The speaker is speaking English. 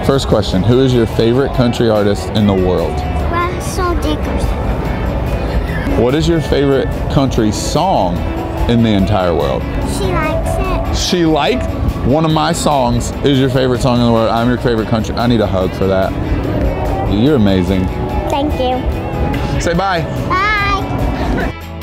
First question, who is your favorite country artist in the world? Dickerson. What is your favorite country song in the entire world? She likes it. She liked? One of my songs is your favorite song in the world. I'm your favorite country. I need a hug for that. You're amazing. Thank you. Say bye. Bye.